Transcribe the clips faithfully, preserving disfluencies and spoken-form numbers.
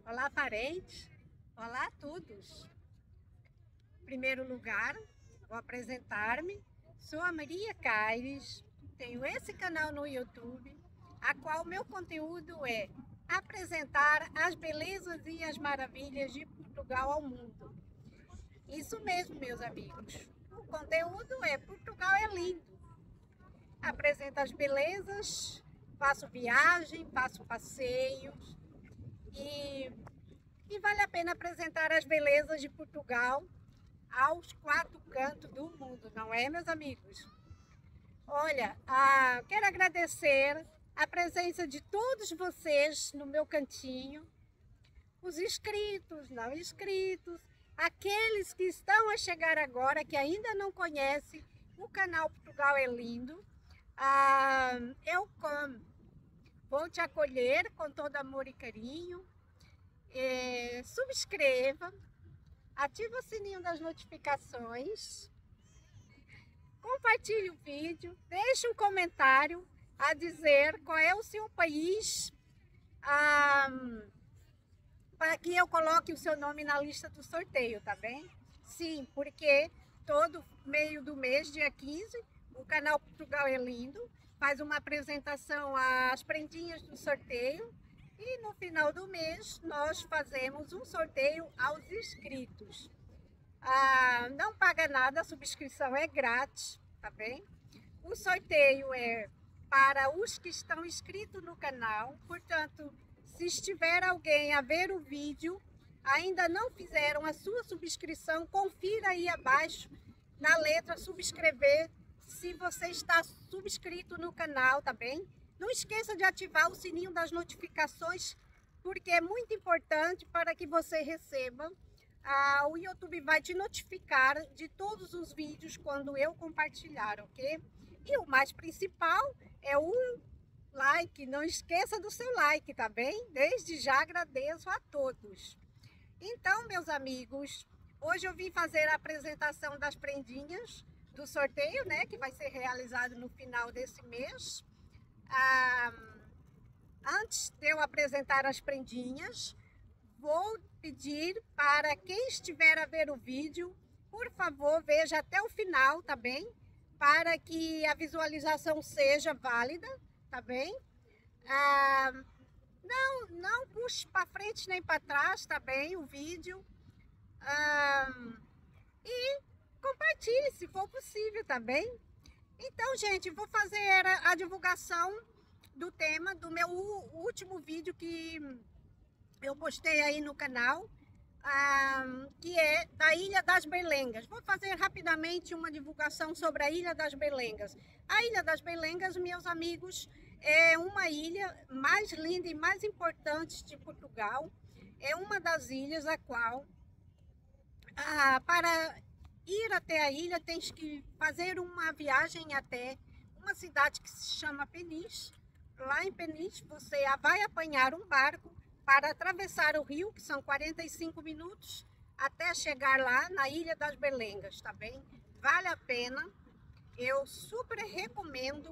Olá, parentes. Olá a todos. Em primeiro lugar, vou apresentar-me. Sou a Maria Caires. Tenho esse canal no YouTube, a qual meu conteúdo é apresentar as belezas e as maravilhas de Portugal ao mundo. Isso mesmo, meus amigos. O conteúdo é Portugal é lindo. Apresento as belezas, faço viagem, faço passeios e, e vale a pena apresentar as belezas de Portugal aos quatro cantos do mundo, não é, meus amigos? Olha, ah, quero agradecer a presença de todos vocês no meu cantinho, os inscritos, não inscritos, aqueles que estão a chegar agora, que ainda não conhecem o canal Portugal é Lindo. Ah, eu como, vou te acolher com todo amor e carinho. É, subscreva, ative o sininho das notificações, compartilhe o vídeo, deixe um comentário a dizer qual é o seu país, ah, para que eu coloque o seu nome na lista do sorteio, tá bem? Sim, porque todo meio do mês, dia quinze, o canal Portugal é Lindo faz uma apresentação às prendinhas do sorteio e no final do mês nós fazemos um sorteio aos inscritos. Ah, não paga nada, a subscrição é grátis, tá bem? O sorteio é para os que estão inscritos no canal, portanto, se estiver alguém a ver o vídeo, ainda não fizeram a sua subscrição, confira aí abaixo na letra subscrever, se você está subscrito no canal, tá bem? Não esqueça de ativar o sininho das notificações, porque é muito importante para que você receba. Ah, o YouTube vai te notificar de todos os vídeos quando eu compartilhar, ok? E o mais principal é o like. Não esqueça do seu like, tá bem? Desde já agradeço a todos. Então, meus amigos, hoje eu vim fazer a apresentação das prendinhas do sorteio, né, que vai ser realizado no final desse mês. Ah, antes de eu apresentar as prendinhas, vou pedir para quem estiver a ver o vídeo, por favor, veja até o final, tá bem? Para que a visualização seja válida, tá bem? Ah, não, não puxe para frente nem para trás, tá bem? O vídeo. Ah, e compartilhe, se for possível, tá bem? Então, gente, vou fazer a, a divulgação do tema do meu último vídeo que eu postei aí no canal, ah, que é da Ilha das Berlengas. Vou fazer rapidamente uma divulgação sobre a Ilha das Berlengas. A Ilha das Berlengas, meus amigos, é uma ilha mais linda e mais importante de Portugal. É uma das ilhas a qual, ah, para ir até a ilha, tens que fazer uma viagem até uma cidade que se chama Peniche. Lá em Peniche, você vai apanhar um barco para atravessar o rio, que são quarenta e cinco minutos, até chegar lá na Ilha das Berlengas, tá bem? Vale a pena, eu super recomendo,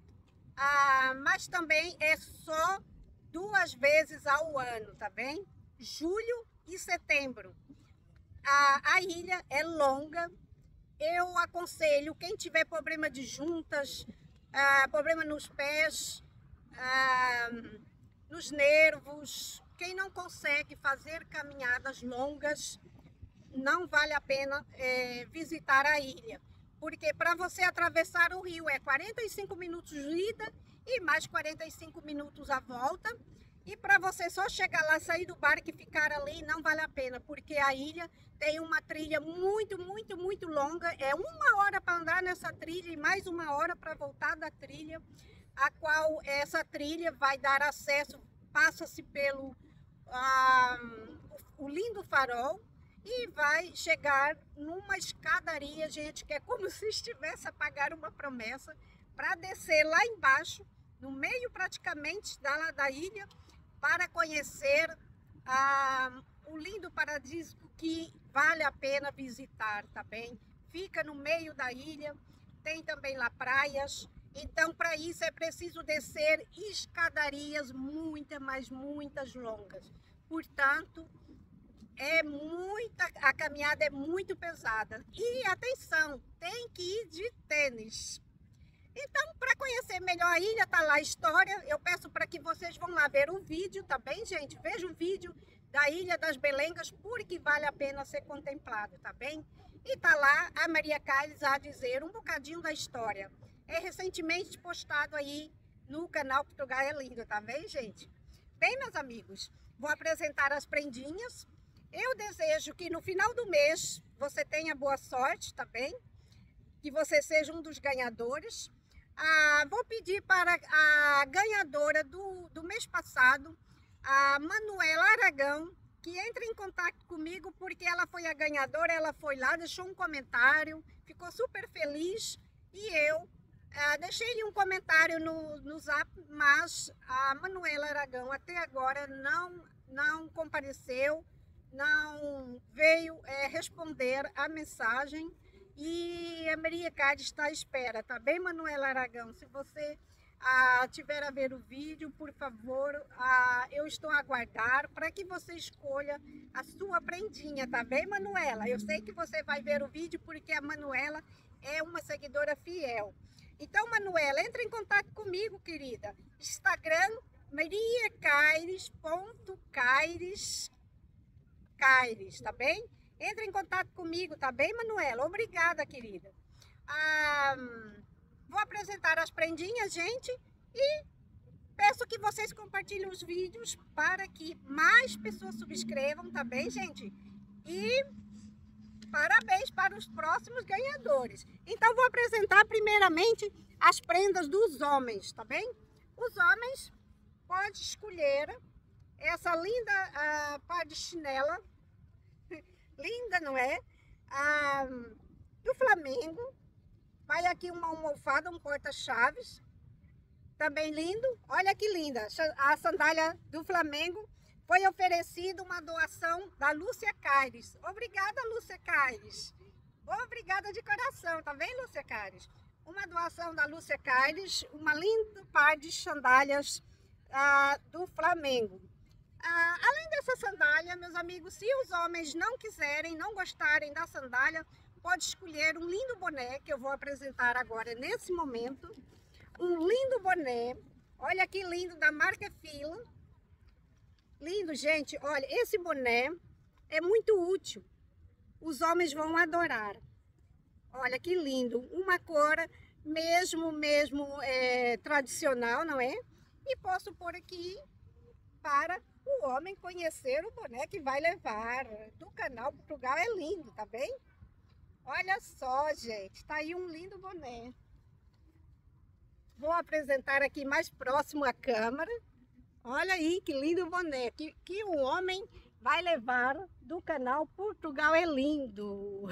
ah, mas também é só duas vezes ao ano, tá bem? Julho e setembro. A, a ilha é longa, eu aconselho quem tiver problema de juntas, ah, problema nos pés, ah, nos nervos, quem não consegue fazer caminhadas longas, não vale a pena é, visitar a ilha, porque para você atravessar o rio é quarenta e cinco minutos de ida e mais quarenta e cinco minutos a volta, e para você só chegar lá, sair do barco e ficar ali, não vale a pena, porque a ilha tem uma trilha muito, muito, muito longa, é uma hora para andar nessa trilha e mais uma hora para voltar da trilha, a qual essa trilha vai dar acesso, passa-se pelo ah, o lindo farol e vai chegar numa escadaria, gente, que é como se estivesse a pagar uma promessa para descer lá embaixo, no meio praticamente da, da ilha, para conhecer ah, o lindo paradisíaco que vale a pena visitar, tá bem? Fica no meio da ilha, tem também lá praias. Então, para isso é preciso descer escadarias muitas, mas muitas longas. portanto, é muita, a caminhada é muito pesada. E atenção, tem que ir de tênis. Então, para conhecer melhor a ilha, tá lá a história. Eu peço para que vocês vão lá ver o vídeo, tá bem, gente? Veja o vídeo da Ilha das Belengas, porque vale a pena ser contemplado, tá bem? E tá lá a Maria Carlos a dizer um bocadinho da história. É recentemente postado aí no canal Portugal é Lindo, tá bem, gente? Bem, meus amigos, vou apresentar as prendinhas. Eu desejo que no final do mês você tenha boa sorte, tá bem? Que você seja um dos ganhadores. Ah, vou pedir para a ganhadora do, do mês passado, a Manuela Aragão, que entre em contato comigo, porque ela foi a ganhadora, ela foi lá, deixou um comentário, ficou super feliz, e eu ah, deixei um comentário no, no Zap, mas a Manuela Aragão até agora não, não compareceu, não veio é, responder a mensagem. E a Maria Cádiz está à espera, tá bem, Manuela Aragão? Se você ah, tiver a ver o vídeo, por favor, ah, eu estou a aguardar para que você escolha a sua prendinha, tá bem, Manuela? Eu sei que você vai ver o vídeo porque a Manuela é uma seguidora fiel. Então, Manuela, entre em contato comigo, querida. Instagram, mariacaires ponto caires, Caires, tá bem? Entre em contato comigo, tá bem, Manuela? Obrigada, querida. Ah, vou apresentar as prendinhas, gente, e peço que vocês compartilhem os vídeos para que mais pessoas subscrevam, tá bem, gente? E parabéns para os próximos ganhadores. Então, vou apresentar primeiramente as prendas dos homens, tá bem? Os homens podem escolher essa linda ah, par de chinela, linda, não é? Ah, do Flamengo. Vai aqui uma almofada, um porta-chaves. Também lindo. Olha que linda. A sandália do Flamengo foi oferecida uma doação da Lúcia Caires. Obrigada, Lúcia Caires. Obrigada de coração, tá bem, Lúcia Caires? Uma doação da Lúcia Caires, uma linda par de sandálias ah, do Flamengo. Ah, além dessa sandália, meus amigos, se os homens não quiserem, não gostarem da sandália, pode escolher um lindo boné, que eu vou apresentar agora nesse momento. Um lindo boné, olha que lindo, da marca Fila. Lindo, gente, olha, esse boné é muito útil. Os homens vão adorar. Olha que lindo, uma cor mesmo, mesmo é, tradicional, não é? E posso pôr aqui para o homem conhecer o boné que vai levar do canal Portugal é Lindo, tá bem? Olha só, gente, tá aí um lindo boné. Vou apresentar aqui mais próximo à câmera. Olha aí que lindo boné que, que o homem vai levar do canal Portugal é Lindo.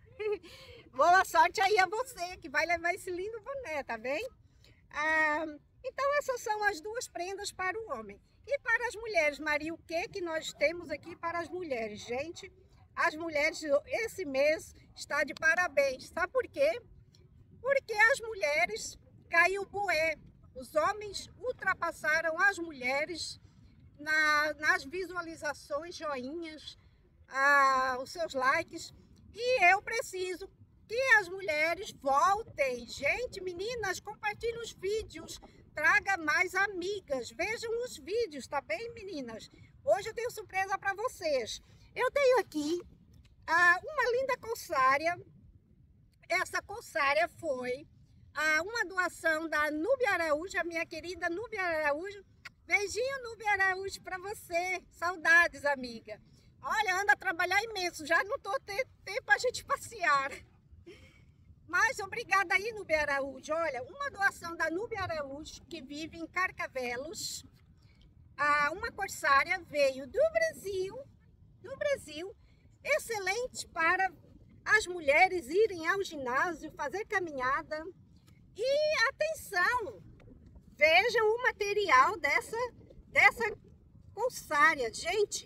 Boa sorte aí a você que vai levar esse lindo boné, tá bem? Ah, então essas são as duas prendas para o homem. E para as mulheres, Maria, o que que nós temos aqui para as mulheres? Gente, as mulheres, esse mês está de parabéns. Sabe por quê? Porque as mulheres caiu o bué. Os homens ultrapassaram as mulheres na, nas visualizações, joinhas, ah, os seus likes. E eu preciso que as mulheres voltem. Gente, meninas, compartilhem os vídeos. Traga mais amigas, vejam os vídeos, tá bem, meninas? Hoje eu tenho surpresa para vocês. Eu tenho aqui ah, uma linda colsária. Essa colsária foi ah, uma doação da Núbia Araújo, a minha querida Núbia Araújo. Beijinho, Núbia Araújo, para você. Saudades, amiga. Olha, anda a trabalhar imenso, já não tô tendo tempo a gente passear. Mas obrigada aí, Núbia Araújo. Olha, uma doação da Núbia Araújo, que vive em Carcavelos. Ah, uma corsária veio do Brasil, do Brasil, excelente para as mulheres irem ao ginásio, fazer caminhada. E atenção, vejam o material dessa, dessa corsária, gente.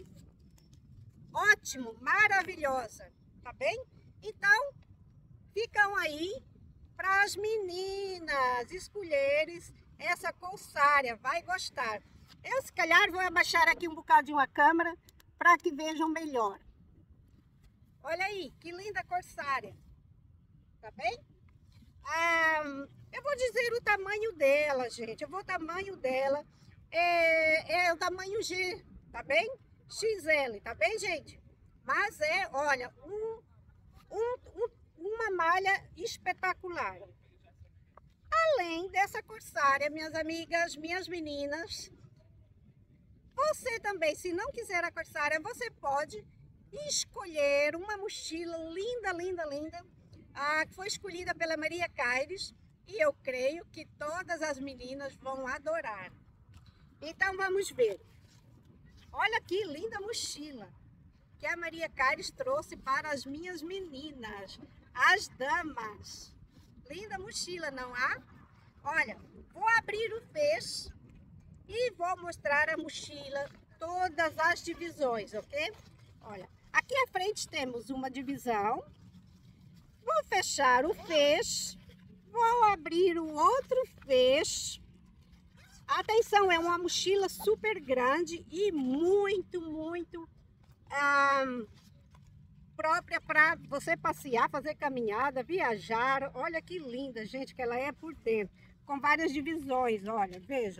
Ótimo, maravilhosa, tá bem? Então, ficam aí para as meninas escolherem essa colsária, vai gostar. Eu, se calhar, vou abaixar aqui um bocadinho a câmera para que vejam melhor. Olha aí, que linda corsária, tá bem? Ah, eu vou dizer o tamanho dela, gente. Eu vou o tamanho dela é, é o tamanho G, tá bem? X L, tá bem, gente? Mas é, olha, um, um, um, uma malha espetacular. Além dessa corsária, minhas amigas, minhas meninas, você também, se não quiser a corsária, você pode escolher uma mochila linda, linda, linda, ah, que foi escolhida pela Maria Caires, e eu creio que todas as meninas vão adorar. Então vamos ver. Olha que linda mochila que a Maria Caires trouxe para as minhas meninas, as damas. Linda mochila, não há? Olha, vou abrir o fez e vou mostrar a mochila, todas as divisões, ok? Olha, aqui à frente temos uma divisão. Vou fechar o fez, vou abrir o outro fez. Atenção, é uma mochila super grande e muito, muito ah, própria para você passear, fazer caminhada, viajar. Olha que linda, gente, que ela é por dentro, com várias divisões, olha, vejam.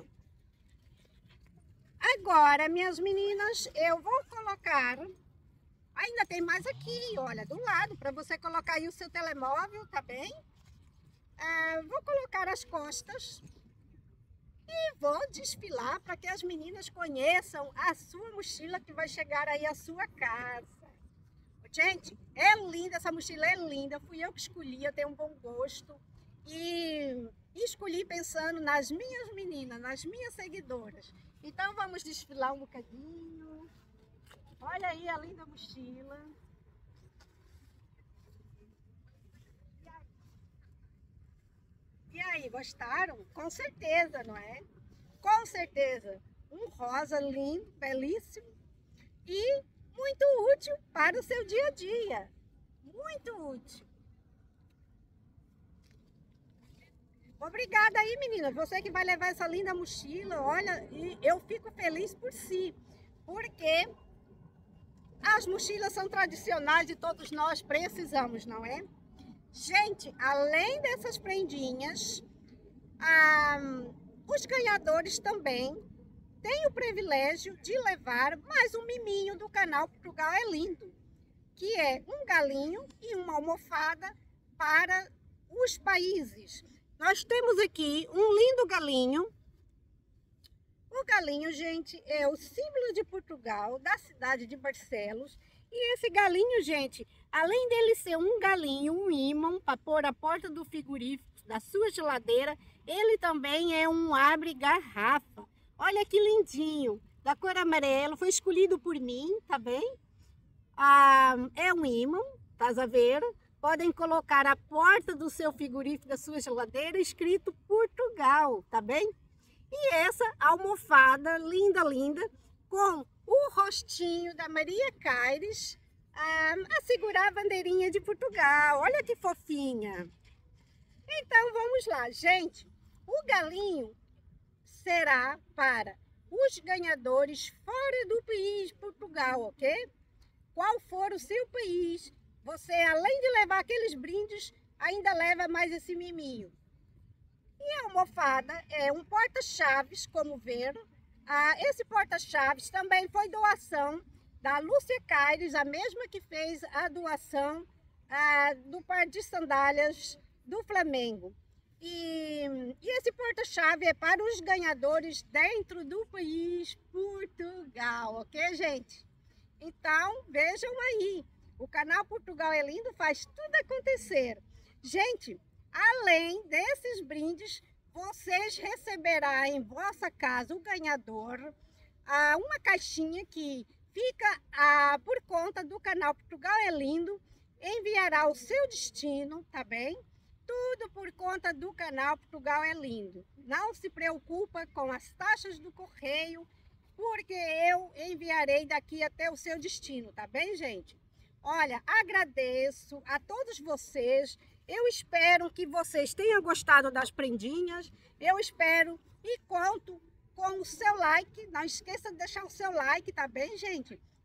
Agora, minhas meninas, eu vou colocar, ainda tem mais aqui, olha, do lado, para você colocar aí o seu telemóvel, tá bem? Ah, vou colocar as costas e vou desfilar para que as meninas conheçam a sua mochila que vai chegar aí à sua casa. Gente, é linda, essa mochila é linda, fui eu que escolhi, eu tenho um bom gosto e escolhi pensando nas minhas meninas, nas minhas seguidoras. Então vamos desfilar um bocadinho. Olha aí a linda mochila. E aí, gostaram? Com certeza, não é? Com certeza. Um rosa lindo, belíssimo e muito útil para o seu dia a dia. Muito útil. Obrigada aí, menina. Você que vai levar essa linda mochila, olha, e eu fico feliz por si, porque as mochilas são tradicionais e todos nós precisamos, não é? Gente, além dessas prendinhas, ah, os ganhadores também têm o privilégio de levar mais um miminho do canal Portugal é Lindo, que é um galinho e uma almofada para os países. Nós temos aqui um lindo galinho. O galinho, gente, é o símbolo de Portugal, da cidade de Barcelos. E esse galinho, gente, além dele ser um galinho, um ímã para pôr a porta do frigorífico, da sua geladeira, ele também é um abre-garrafa. Olha que lindinho, da cor amarelo, foi escolhido por mim, tá bem? Ah, é um ímã, tá a ver? Podem colocar a porta do seu frigorífico, da sua geladeira, escrito Portugal, tá bem? E essa almofada linda, linda, com o rostinho da Maria Caires ah, a segurar a bandeirinha de Portugal. Olha que fofinha. Então, vamos lá, gente. O galinho será para os ganhadores fora do país Portugal, ok? Qual for o seu país, você, além de levar aqueles brindes, ainda leva mais esse miminho. E a almofada é um porta-chaves, como viram. Ah, esse porta-chaves também foi doação da Lúcia Caires, a mesma que fez a doação ah, do par de sandálias do Flamengo. E, e esse porta-chave é para os ganhadores dentro do país Portugal, ok, gente? Então, vejam aí. O canal Portugal é Lindo faz tudo acontecer. Gente, além desses brindes, vocês receberão em vossa casa, o ganhador, uma caixinha que fica por conta do canal Portugal é Lindo, enviará ao seu destino, tá bem? Tudo por conta do canal Portugal é Lindo. Não se preocupa com as taxas do correio, porque eu enviarei daqui até o seu destino, tá bem, gente? Olha, agradeço a todos vocês. Eu espero que vocês tenham gostado das prendinhas. Eu espero e conto com o seu like. Não esqueça de deixar o seu like, tá bem, gente?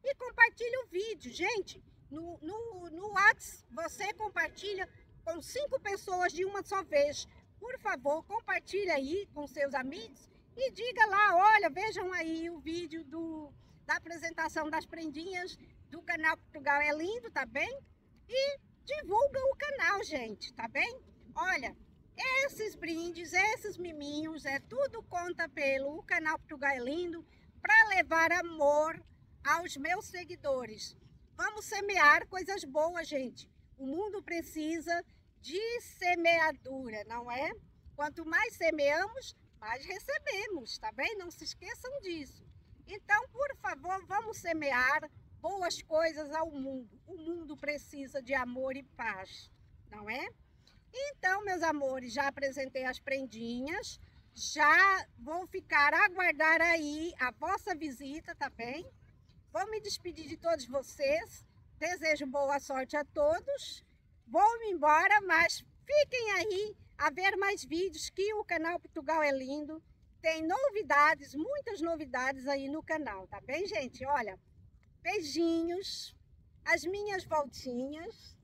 e compartilha o vídeo. Gente, no, no, no WhatsApp você compartilha com cinco pessoas de uma só vez. Por favor, compartilha aí com seus amigos e diga lá, olha, vejam aí o vídeo do, da apresentação das prendinhas do canal Portugal é Lindo, tá bem? E divulga o canal, gente, tá bem? Olha, esses brindes, esses miminhos, é tudo conta pelo canal Portugal é Lindo para levar amor aos meus seguidores. Vamos semear coisas boas, gente. O mundo precisa de semeadura, não é? Quanto mais semeamos, mais recebemos, tá bem? Não se esqueçam disso. Então, por favor, vamos semear boas coisas ao mundo. O mundo precisa de amor e paz, não é? Então, meus amores, já apresentei as prendinhas, já vou ficar a aguardar aí a vossa visita, tá bem? Vou me despedir de todos vocês, desejo boa sorte a todos, vou-me embora, mas fiquem aí a ver mais vídeos que o canal Portugal é Lindo, tem novidades, muitas novidades aí no canal, tá bem, gente? Olha, beijinhos, as minhas voltinhas.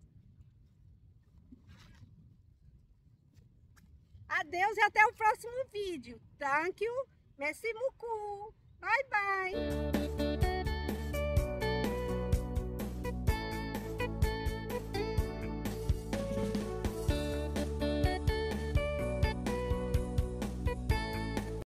Adeus e até o próximo vídeo. Thank you. Merci beaucoup. Bye, bye.